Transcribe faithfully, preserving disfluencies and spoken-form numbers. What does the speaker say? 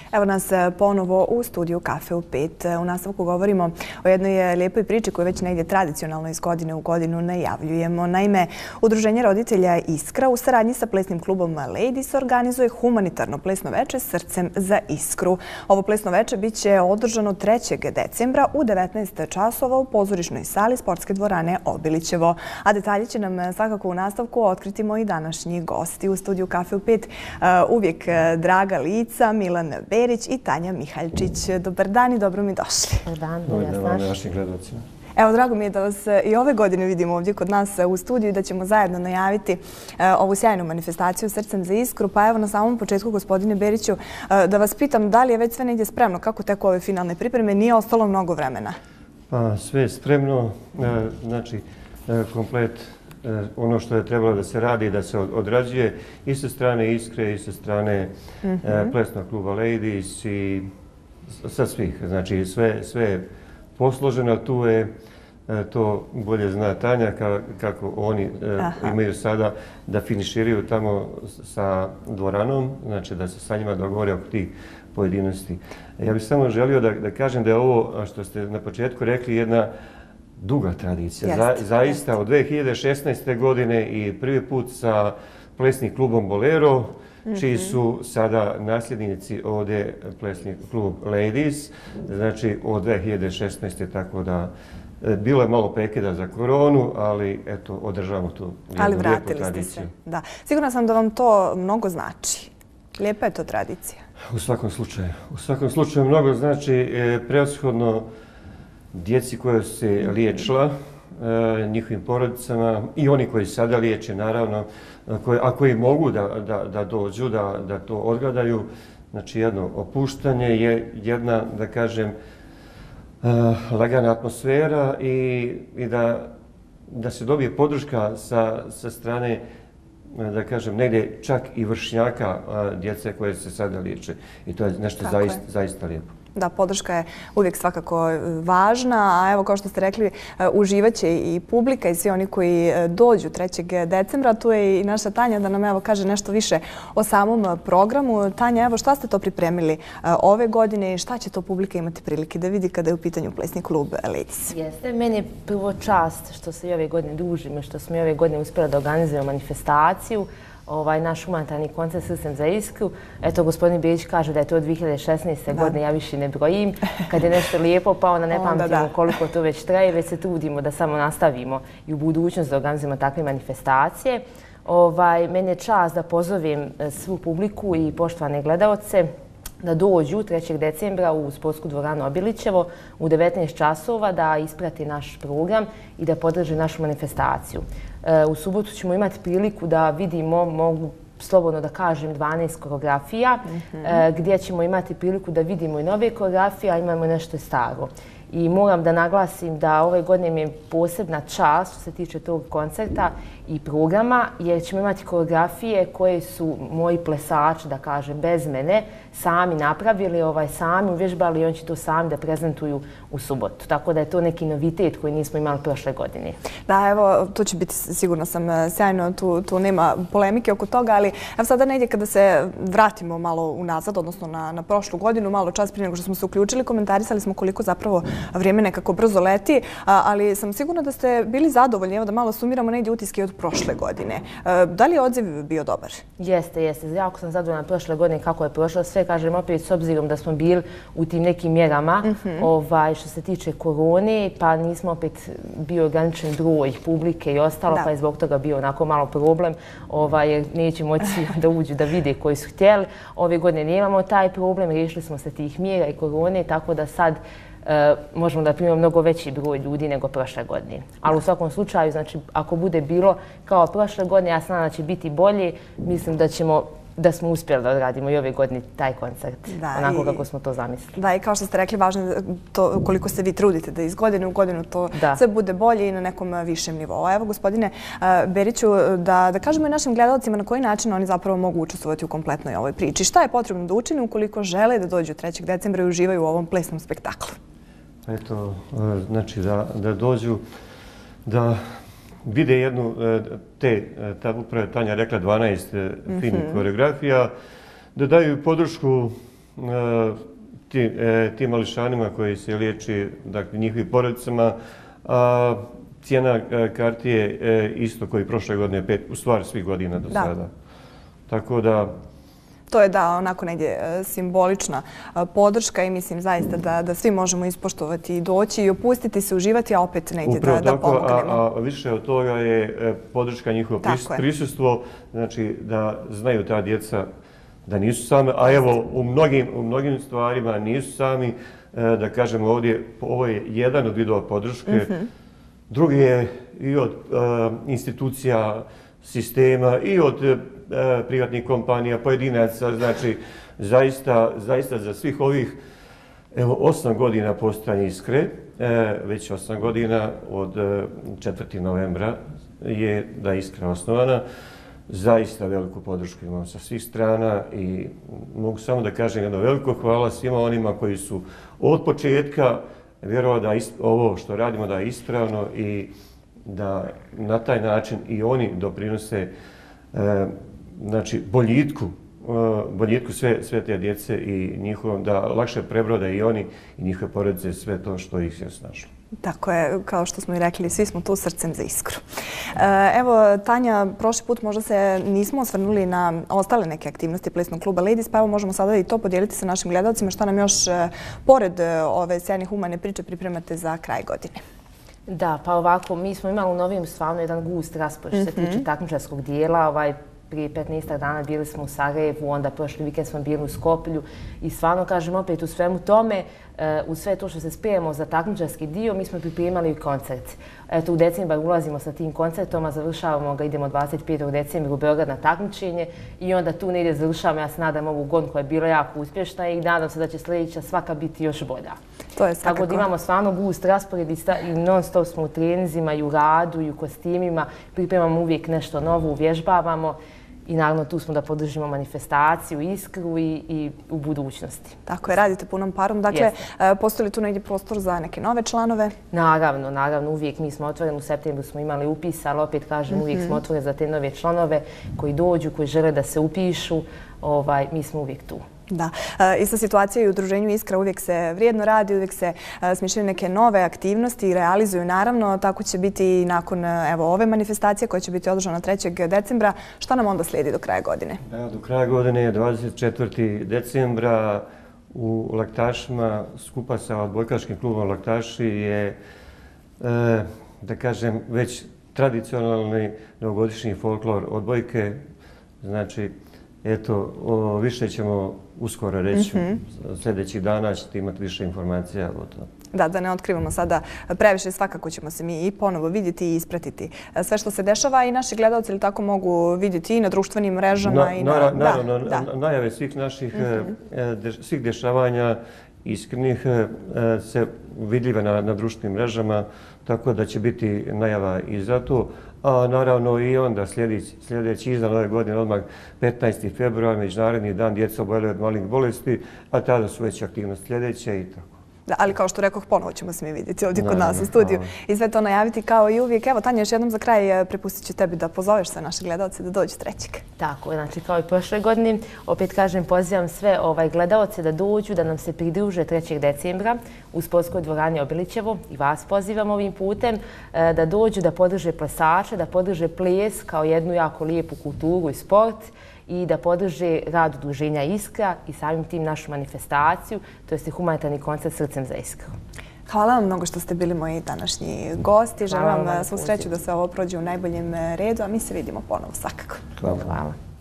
Evo nas ponovo u studiju Kafe u pet. U nastavku govorimo o jednoj lijepoj priči koju već negdje tradicionalno iz godine u godinu najavljujemo. Naime, Udruženje roditelja Iskra u saradnji sa plesnim klubom Ladies organizuje humanitarno plesno veče Srcem za Iskru. Ovo plesno veče bit će održano trećeg decembra u devetnaest časova u pozorišnoj sali Sportske dvorane Obilićevo. A detalje će nam svakako u nastavku otkriti moji današnji gosti. U studiju Kafe u pet uvijek draga lica, Milan Berić i Tanja Mihaljčić. Dobar dan i dobro mi došli. Dobar dan, dobar dan našim gledalcima. Evo, drago mi je da vas i ove godine vidimo ovdje kod nas u studiju i da ćemo zajedno najaviti ovu sjajnu manifestaciju Srcem za Iskru. Pa evo na samom početku, gospodine Beriću, da vas pitam da li je već sve negdje spremno, kako teku ove finalne pripreme, nije ostalo mnogo vremena? Pa sve je spremno, znači komplet ono što je trebalo da se radi, da se odrađuje i sa strane Iskre i sa strane plesnog kluba Ladies i sa svih. Znači sve je posloženo, tu je, to bolje zna Tanja, kako oni imaju sada da finiširaju tamo sa dvoranom, znači da se sa njima dogovore oko tih pojedinosti. Ja bih samo želio da kažem da je ovo, što ste na početku rekli, jedna duga tradicija. Zaista od dve hiljade šesnaeste. godine i prvi put sa plesnim klubom Bolero, čiji su sada nasljednici ovdje plesni klub Ladies, znači od dve hiljade šesnaeste. tako da bilo je malo prekida za koronu, ali eto, održavamo tu jednu lijepu tradiciju. Ali vratili ste se, da. Sigurna sam da vam to mnogo znači. Lijepa je to tradicija. U svakom slučaju. U svakom slučaju mnogo znači preoshodno djeci koja se liječila, njihovim porodicama i oni koji sada liječe, naravno, a koji mogu da dođu, da to odgledaju. Znači jedno opuštanje je jedna, da kažem, lagana atmosfera i da se dobije podrška sa strane, da kažem, negdje čak i vršnjaka djece koje se sada liječe. I to je nešto zaista lijepo. Da, podrška je uvijek svakako važna, a evo kao što ste rekli, uživaće i publika i svi oni koji dođu trećeg decembra. Tu je i naša Tanja da nam evo kaže nešto više o samom programu. Tanja, evo šta ste to pripremili ove godine i šta će to publika imati prilike da vidi kada je u pitanju plesni klub Ladies? Jeste, meni je prvo čast što se i ove godine družimo, što smo i ove godine uspjeli da organizujemo manifestaciju. Naš humanitarni koncert Srcem za Iskru. Eto, gospodin Berić kaže da je to od dve hiljade šesnaeste. godine, ja više ne brojim. Kad je nešto lijepo, pa onda ne pamtimo koliko to već traje, već se trudimo da samo nastavimo i u budućnosti da organizujemo takve manifestacije. Meni je čast da pozovem svu publiku i poštovane gledalce da dođu trećeg decembra u Sportsku dvoranu Obilićevo u devetnaest časova, da isprati naš program i da podrže našu manifestaciju. U subotu ćemo imati priliku da vidimo, mogu slobodno da kažem, dvanaest koreografija, gdje ćemo imati priliku da vidimo i nove koreografije, a imamo nešto staro. I moram da naglasim da ove godine mi je posebna čast što se tiče tog koncerta i programa, jer ćemo imati koreografije koje su moji plesači, da kažem, bez mene, sami napravili, sami uvježbali i oni će to sami da prezentuju u subotu. Tako da je to neki novitet koji nismo imali prošle godine. Da, evo, to će biti, sigurno sam, sjajno, tu nema polemike oko toga, ali evo sada negdje kada se vratimo malo unazad, odnosno na prošlu godinu, malo čas prije nego što smo se uključili, komentarisali smo koliko zapravo vrijeme nekako brzo leti, ali sam sigurna da ste bili zadovoljni, evo da malo sumiramo negdje utiske od prošle godine. Da li je odziv bio dobar? Jeste, jeste. Jako sam zadovoljna prošle godine kako je prošlo. Sve, kažem, opet s obzirom da smo bili u tim nekim mjerama što se tiče korone, pa nismo opet bio ograničen broj publike i ostalo, pa je zbog toga bio onako malo problem, jer neće moći da uđu da vide koji su htjeli. Ove godine nemamo taj problem, riješili smo se tih mjera i korone, tako da sad možemo da primimo mnogo veći broj ljudi nego prošle godine. Ali u svakom slučaju, znači, ako bude bilo kao prošle godine, ja znam da će biti bolje, mislim da ćemo da smo uspjeli da odradimo i ove godine taj koncert, onako kako smo to zamislili. Da, i kao što ste rekli, važno je to koliko se vi trudite da iz godine u godinu to sve bude bolje i na nekom višem nivou. Evo, gospodine Beriću, da kažemo i našim gledalcima na koji način oni zapravo mogu učestvovati u kompletnoj ovoj priči. Šta je potrebno da učine ukoliko žele da dođu trećeg decembra i uživaju u ovom plesnom spektaklu? Eto, znači da dođu, da vide jednu, te, upravo je Tanja rekla, dvanaest finih koreografija, da daju podršku tim mališanima koji se liječi, dakle, njihovim porodicama, a cijena karti je isto koji prošle godine, pet, u stvari svih godina do sada. Tako da... To je da, onako negdje simbolična podrška i mislim zaista da, da svi možemo ispoštovati i doći i opustiti se, uživati, a opet negdje da, da pomognemo. A, a više od toga je podrška njihovo prisustvo, znači da znaju ta djeca da nisu same, a evo u mnogim, u mnogim stvarima nisu sami, da kažemo ovdje, ovo je jedan od vidova podrške, mm-hmm. drugi je i od uh, institucija, sistema i od uh, privatnih kompanija, pojedinaca, znači zaista, zaista za svih ovih evo, osam godina postojanja Iskre, e, već osam godina od uh, četvrtog novembra je da je Iskra osnovana. Zaista veliku podršku imamo sa svih strana i mogu samo da kažem jedno veliko hvala svima onima koji su od početka vjerovali da ovo što radimo da je ispravno i da na taj način i oni doprinose e, znači boljitku, e, boljitku sve, sve te djece i njihovom, da lakše prebrode i oni i njihove porodice sve to što ih je snašlo. Tako je, kao što smo i rekli, svi smo tu srcem za Iskru. Evo, Tanja, prošli put možda se nismo osvrnuli na ostale neke aktivnosti plesnog kluba Ladies, pa evo možemo sada i to podijeliti sa našim gledalcima. Šta nam još, pored ove sjajne humane priče, pripremate za kraj godine? Da, pa ovako, mi smo imali u Novijem stvarno jedan gust raspor što se tiče takmičarskog dijela. Ovaj, prije petnaestak dana bili smo u Sarajevu, onda prošli vikend smo bili u Skoplju i stvarno, kažem opet, u svemu tome, u sve to što se spremamo za takmičarski dio, mi smo pripremali i koncert. Eto, u decembar ulazimo sa tim koncertom, a završavamo ga, idemo dvadeset petog decembra u Beograd na takmičenje i onda tu negdje završavamo, ja se nadam, ovu godinu koja je bila jako uspješna i nadam se da će sljedeća svaka biti još bolja. To je svakako. Tako da imamo stvarno gust raspored i non stop smo u treninzima i u radu i u kostimima, pripremamo uvijek nešto novo, uvježbavamo. I naravno tu smo da podržimo manifestaciju, Iskru i, i u budućnosti. Tako je, radite punom parom. Dakle, yes. Postoji li tu negdje prostor za neke nove članove? Naravno, naravno. Uvijek mi smo otvoreni. U septembru smo imali upis, ali opet kažem, mm-hmm. uvijek smo otvoreni za te nove članove koji dođu, koji žele da se upišu. Ovaj, mi smo uvijek tu. Da. Ista situacija i u udruženju Iskra, uvijek se vrijedno radi, uvijek se smišljaju neke nove aktivnosti i realizuju. Naravno, tako će biti i nakon evo, ove manifestacije koja će biti održana trećeg decembra. Šta nam onda slijedi do kraja godine? Da, do kraja godine je dvadeset četvrtog decembra u Laktašima skupa sa odbojkaškim klubom Laktaši je, e, da kažem, već tradicionalni novogodišnji folklor odbojke. Znači, eto, o, više ćemo uskoro reći, mm-hmm. sljedećih dana ćete imati više informacija o tome. Da, da ne otkrivamo sada previše, svakako ćemo se mi i ponovo vidjeti i ispratiti sve što se dešava i naši gledalci ili tako mogu vidjeti i na društvenim mrežama. Na, i na, na, da, naravno, da. najave svih naših mm-hmm. deš, svih dešavanja iskrenih se vidljive na, na društvenim mrežama, tako da će biti najava i za to. A naravno i onda sljedeći, sljedeći iza nove godine, odmah petnaesti februar, Međunarodni dan djeca oboljele od malignih bolesti, a tada su već aktivnosti sljedeće i tako. Da, ali kao što rekoh, ponovo ćemo se mi vidjeti ovdje kod nas u studiju i sve to najaviti kao i uvijek. Evo, Tanja, još jednom za kraj prepustit ću tebi da pozoveš sve naše gledalce da dođu trećeg. Tako, znači kao i prošle godine, opet kažem, pozivam sve ovaj, gledalce da dođu, da nam se pridruže trećeg decembra u sportskoj dvorani Obilićevo i vas pozivam ovim putem da dođu, da podrže plesače, da podrže ples kao jednu jako lijepu kulturu i sport i da podrže rad udruženja Iskra i samim tim našu manifestaciju, to je humanitarni koncert Srcem za Iskru. Hvala vam mnogo što ste bili moji današnji gosti. Želim vam svu sreću da se ovo prođe u najboljem redu, a mi se vidimo ponovo svakako. Hvala. Hvala.